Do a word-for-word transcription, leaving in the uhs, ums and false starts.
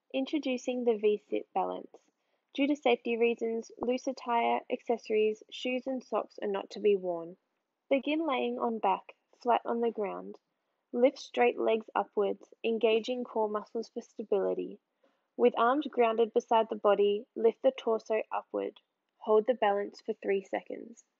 Introducing the V-sit balance. Due to safety reasons, loose attire, accessories, shoes and socks are not to be worn. Begin laying on back, flat on the ground. Lift straight legs upwards, engaging core muscles for stability. With arms grounded beside the body, lift the torso upward. Hold the balance for three seconds.